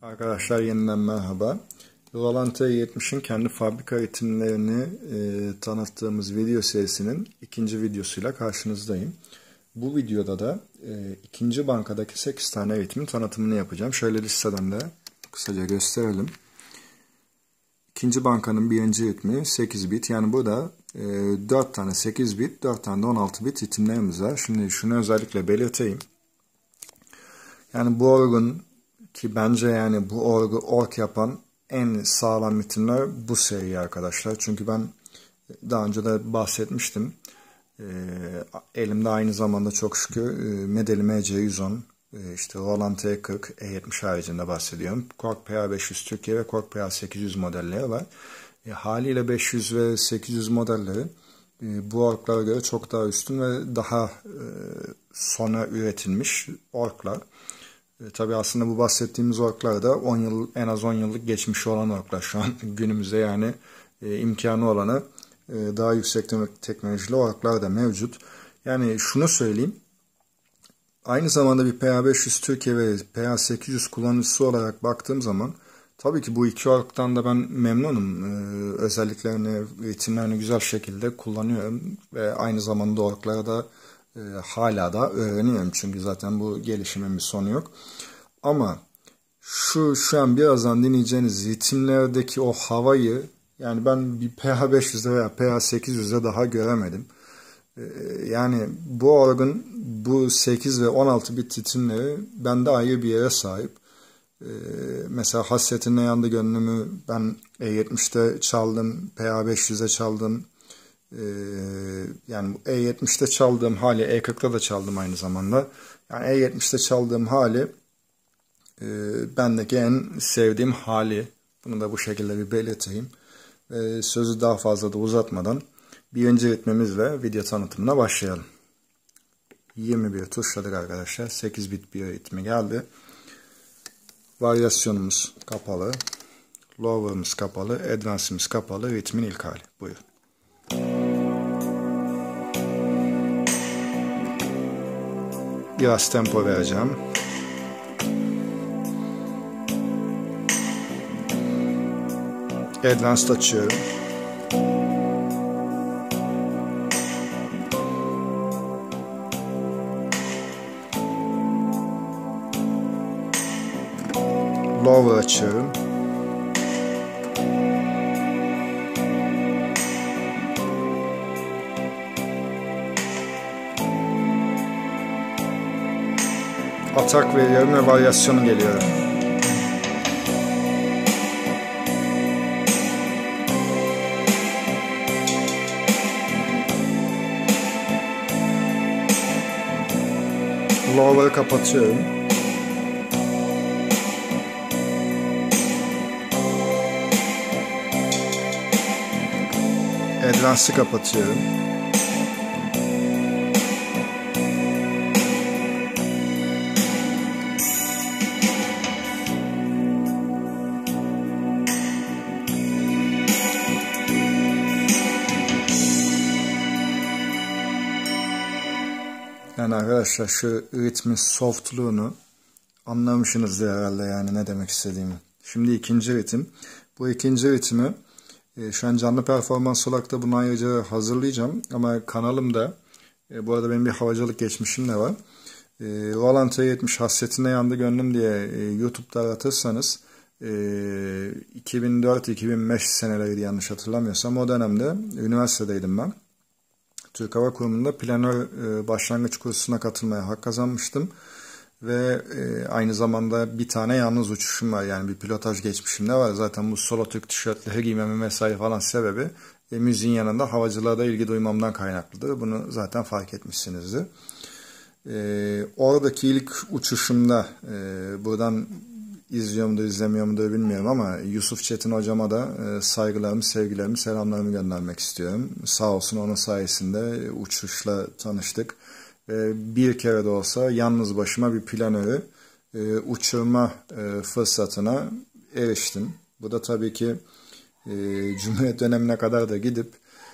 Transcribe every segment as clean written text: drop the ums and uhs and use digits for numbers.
Arkadaşlar yeniden merhaba. Roland T70'in kendi fabrika eğitimlerini tanıttığımız video serisinin ikinci videosuyla karşınızdayım. Bu videoda da ikinci bankadaki 8 tane eğitimin tanıtımını yapacağım. Şöyle listeden de kısaca gösterelim. İkinci bankanın birinci eğitimi 8 bit. Yani burada 4 tane 8 bit, 4 tane de 16 bit eğitimlerimiz var. Şimdi şunu özellikle belirteyim. Yani bu orgun ki bence yani bu org yapan en sağlam eğitimler bu seri arkadaşlar. Çünkü ben daha önce de bahsetmiştim. Elimde aynı zamanda çok şükür Medeli MC110, işte Roland T40, E70 haricinde bahsediyorum. Korg PA500 Türkiye ve Korg PA800 modelleri var. Haliyle 500 ve 800 modelleri bu orglara göre çok daha üstün ve daha sonra üretilmiş orglar. Tabii aslında bu bahsettiğimiz orglar da 10 yıl, en az 10 yıllık geçmişi olan orglar. Şu an günümüzde yani imkanı olanı daha yüksek teknolojili orglar da mevcut. Yani şunu söyleyeyim. Aynı zamanda bir PA500 Türkiye ve PA800 kullanıcısı olarak baktığım zaman tabii ki bu iki orgdan da ben memnunum. Özelliklerini, eğitimlerini güzel şekilde kullanıyorum ve aynı zamanda orglara da hala da öğreniyorum. Çünkü zaten bu gelişimin bir sonu yok. Ama şu an birazdan dinleyeceğiniz ritimlerdeki o havayı yani ben bir PA500'de veya PA800'de daha göremedim. Yani bu orgun bu 8 ve 16 bit ritimleri bende ayrı bir yere sahip. Mesela Hasretinle Yandı Gönlümü ben E70'te çaldım, PA500'de çaldım. Yani E70'te çaldığım hali E40'da da çaldım aynı zamanda. Yani E70'te çaldığım hali bendeki en sevdiğim hali. Bunu da bu şekilde bir belirteyim. Sözü daha fazla da uzatmadan birinci ritmimizle video tanıtımına başlayalım. 21 tuşladık arkadaşlar. 8 bit bir ritmi geldi. Varyasyonumuz kapalı. Lower'ımız kapalı. Advance'imiz kapalı. Ritmin ilk hali. Buyurun. Biraz tempo vereceğim. Advanced açıyorum. Lower açıyorum. Atak veriyorum ve varyasyonu geliyor. Lower'ı kapatıyorum. Advance'ı kapatıyorum. Yani arkadaşlar şu ritmin softluğunu anlamışsınızdır herhalde yani ne demek istediğimi. Şimdi ikinci ritim. Bu ikinci ritmi şu an canlı performans olarak da bunu ayrıca hazırlayacağım. Ama kanalımda bu arada benim bir havacılık geçmişim de var. Roland T70 Hasretine Yandı Gönlüm diye YouTube'da aratırsanız 2004-2005 seneleriydi yanlış hatırlamıyorsam. O dönemde üniversitedeydim ben. Türk Hava Kurumu'nda planör başlangıç kursuna katılmaya hak kazanmıştım. Ve aynı zamanda bir tane yalnız uçuşum var. Yani bir pilotaj geçmişim de var. Zaten bu Solo Türk tişörtleri giymemin vesaire falan sebebi müziğin yanında havacılığa da ilgi duymamdan kaynaklıdır. Bunu zaten fark etmişsinizdir. Oradaki ilk uçuşumda buradan izliyor mudur, izlemiyor mudur bilmiyorum ama Yusuf Çetin hocama da saygılarımı, sevgilerimi, selamlarımı göndermek istiyorum. Sağ olsun onun sayesinde uçuşla tanıştık. Bir kere de olsa yalnız başıma bir planörü uçurma fırsatına eriştim. Bu da tabii ki Cumhuriyet dönemine kadar da gidip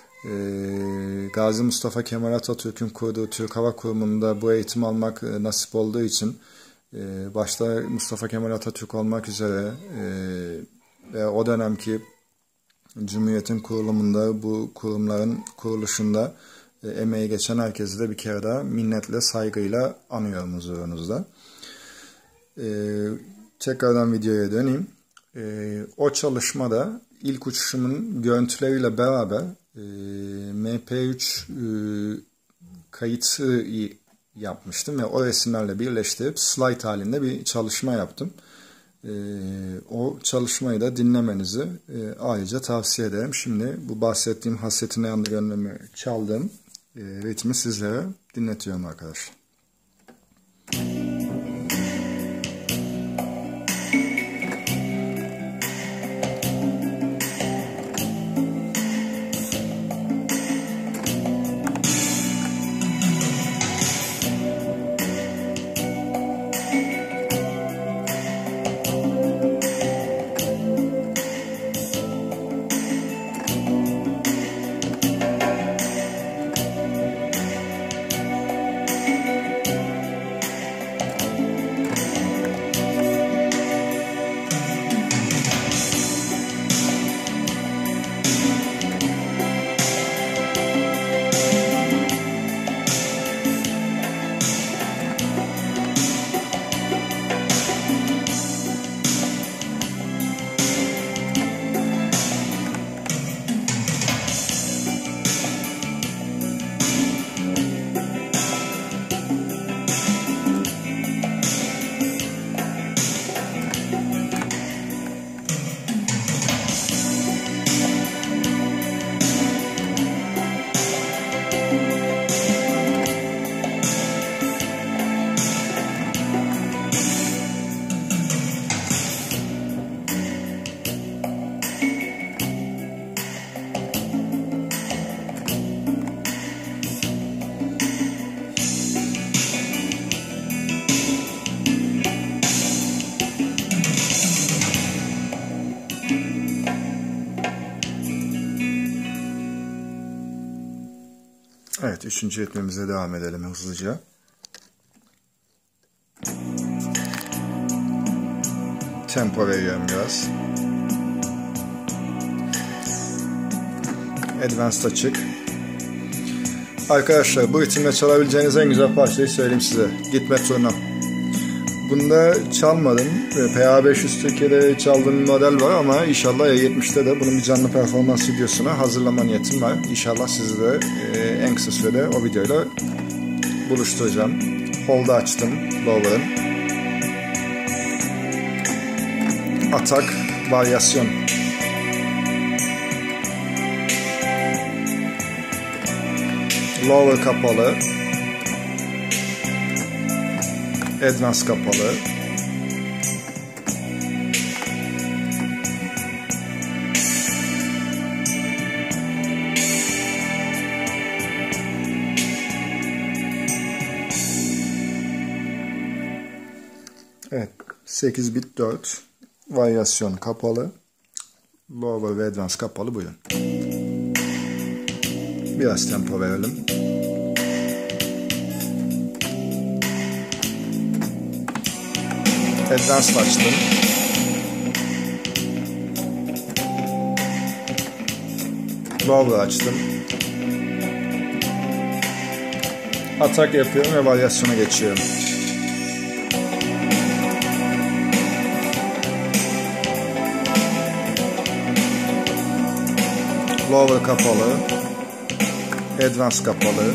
Gazi Mustafa Kemal Atatürk'ün kurduğu Türk Hava Kurumu'nda bu eğitim almak nasip olduğu için Başta Mustafa Kemal Atatürk olmak üzere ve o dönemki Cumhuriyet'in kurulumunda, bu kurumların kuruluşunda emeği geçen herkesi de bir kere daha minnetle, saygıyla anıyorum huzurunuzda. Tekrardan videoya döneyim. O çalışmada ilk uçuşumun görüntüleriyle beraber MP3 kayıtı yapmıştım ve o resimlerle birleştirip slide halinde bir çalışma yaptım. O çalışmayı da dinlemenizi ayrıca tavsiye ederim. Şimdi bu bahsettiğim Hasretine Yandı Gönlümü çaldığım ritmi sizlere dinletiyorum arkadaşlar. Evet, 3. ritmimize devam edelim hızlıca. Tempo veriyorum biraz. Advanced açık. Arkadaşlar, bu ritimle çalabileceğiniz en güzel parçayı söyleyeyim size. Gitme Turnam. Bunda çalmadım. PA500 Türkiye'de çaldığım model var ama inşallah E70'te de bunun bir canlı performans videosuna hazırlama niyetim var. İnşallah sizi de en kısa sürede o videoyla buluşturacağım. Hold'u açtım. Lower'ın. Atak, varyasyon. Lower kapalı. Advance kapalı. Evet, 8 bit 4. Varyasyon kapalı. Lower ve Advance kapalı. Buyurun. Biraz tempo verelim. Advance açtım. Lower açtım. Atak yapıyorum ve varyasyona geçiyorum. Lower kapalı. Advance kapalı.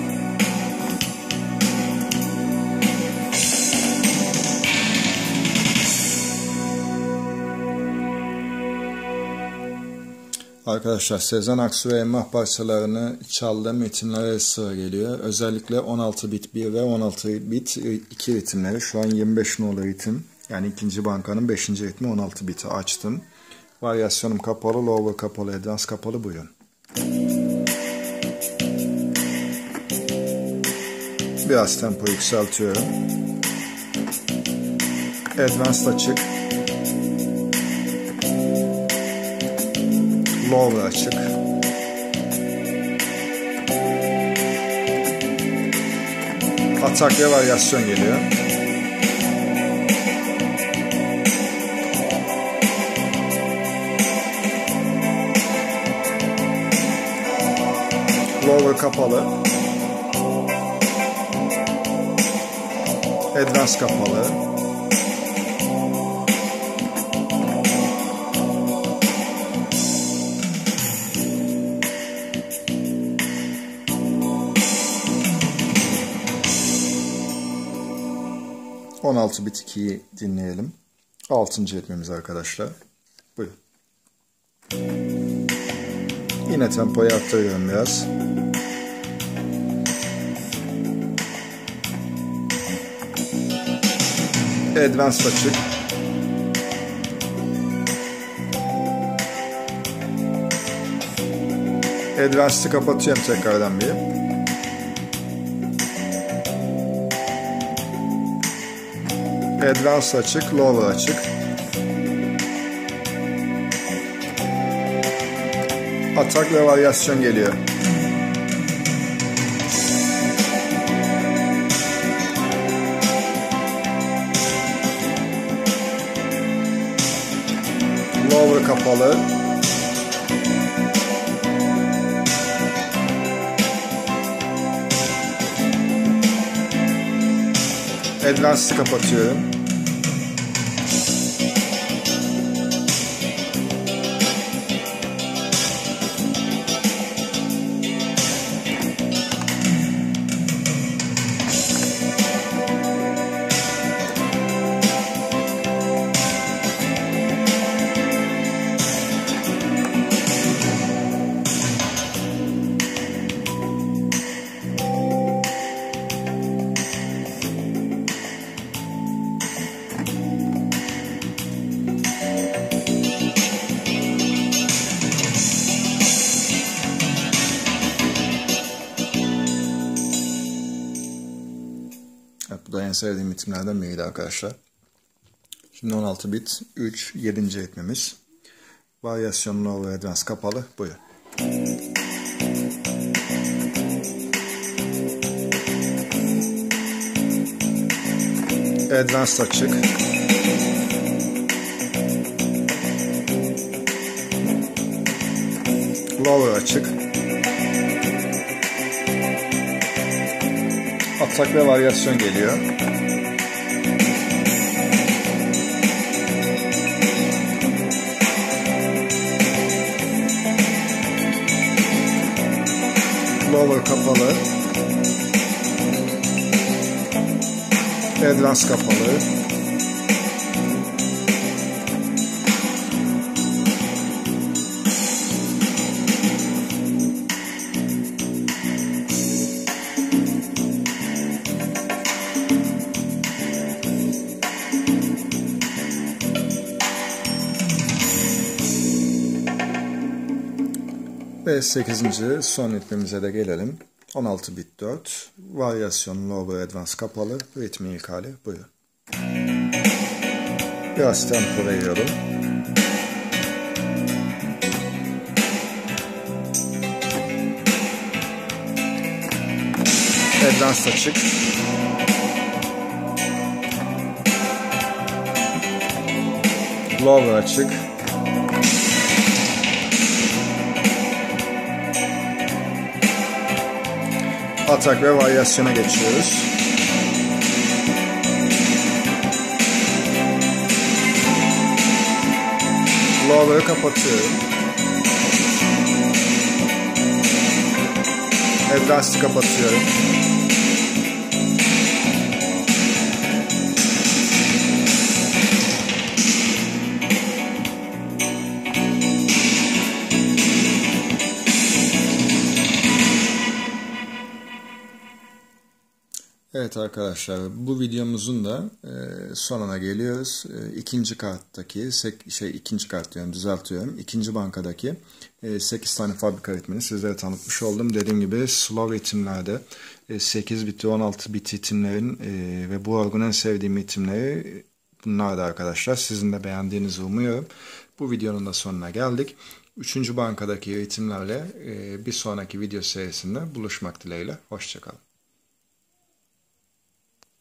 Arkadaşlar, Sezen Aksu ve Emmah parçalarını çaldığım ritimlere sıra geliyor. Özellikle 16 bit 1 ve 16 bit 2 ritimleri. Şu an 25 nolu ritim. Yani ikinci bankanın 5. ritmi 16 biti açtım. Varyasyonum kapalı, lower kapalı, advance kapalı. Buyurun. Biraz tempo yükseltiyorum. Advance açık. Lower açık. Atak ve varyasyon geliyor. kapalı. Advanced kapalı. ...16 bit 2'yi dinleyelim. 6. ritmimiz arkadaşlar. Buyurun. Yine tempoyu arttırıyorum biraz. Advanced açık. Advanced'ı kapatıyorum tekrardan bir. Advanced açık, lower açık. Atak ve varyasyon geliyor. Lower kapalı. Advanced'ı kapatıyorum. Evet, bu da en sevdiğim ritimlerden biriydi arkadaşlar. Şimdi 16 bit 3 7. ritmimiz. Varyasyon lower advance kapalı. Buyurun. Advanced açık. Lower açık. Atak ve varyasyon geliyor. Lower kapalı. Advance kapalı. Ve 8. son ritmimize de gelelim. 16 bit 4. Varyasyon lower advance kapalı. Ritmi ilk hali. Buyurun. Biraz tempo veriyorum. Advance açık. Lower açık. Atak ve varyasyona geçiyoruz. Lower'ı kapatıyorum. Advanced'ı kapatıyorum. Evet arkadaşlar, bu videomuzun da sonuna geliyoruz. İkinci karttaki, ikinci kart diyorum, düzeltiyorum. İkinci bankadaki 8 tane fabrika ritmini sizlere tanıtmış oldum. Dediğim gibi slow ritimlerde 8 bit, 16 bit ritimlerin ve bu orgun en sevdiğim ritimleri bunlar da arkadaşlar. Sizin de beğendiğinizi umuyorum. Bu videonun da sonuna geldik. Üçüncü bankadaki ritimlerle bir sonraki video serisinde buluşmak dileğiyle. Hoşça kalın.